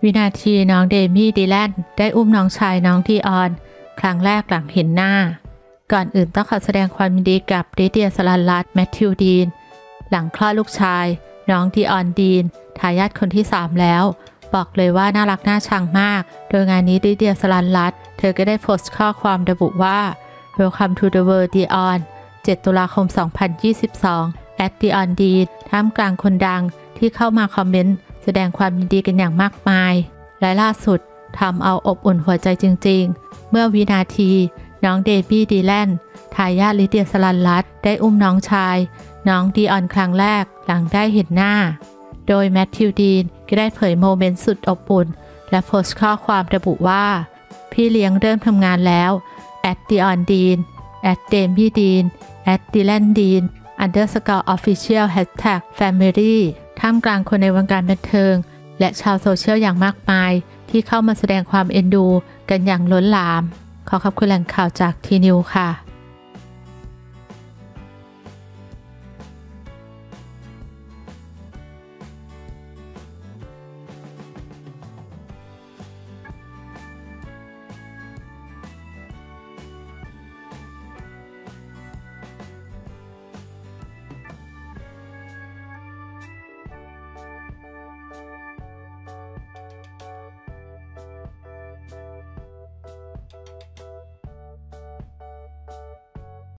วินาทีน้องเดมี่ดีแลนได้อุ้มน้องชายน้องดีออนครั้งแรกหลังเห็นหน้าก่อนอื่นต้องขอแสดงความยินดีกับลิเดียสลันลัตแมทธิวดีนหลังคลอดลูกชายน้องดีออนดีนทายาทคนที่3แล้วบอกเลยว่าน่ารักน่าชังมากโดยงานนี้ลิเดียสลันลัตเธอก็ได้โพสต์ข้อความระบุว่า Welcome to the world Dion 7 ตุลาคม 2022 @Dion Dean ท่ามกลางคนดังที่เข้ามาคอมเมนต์แสดงความยินดีกันอย่างมากมายและล่าสุดทำเอาอบอุ่นหัวใจจริงๆเมื่อวินาทีน้องเดบี้ดีแลนทายาทลิเดียสลันลัตได้อุ้มน้องชายน้องดีออนครั้งแรกหลังได้เห็นหน้าโดยแมทธิวดีนก็ได้เผยโมเมนต์สุดอบอุ่นและโพสต์ข้อความระบุว่าพี่เลี้ยงเริ่มทำงานแล้ว @Dion Dean @Demi Dean @Dylan Dean _official #family ท่ามกลางคนในวงการบันเทิงและชาวโซเชียลอย่างมากมายที่เข้ามาแสดงความเอ็นดูกันอย่างล้นหลามขอขอบคุณแหล่งข่าวจากทีนิวค่ะ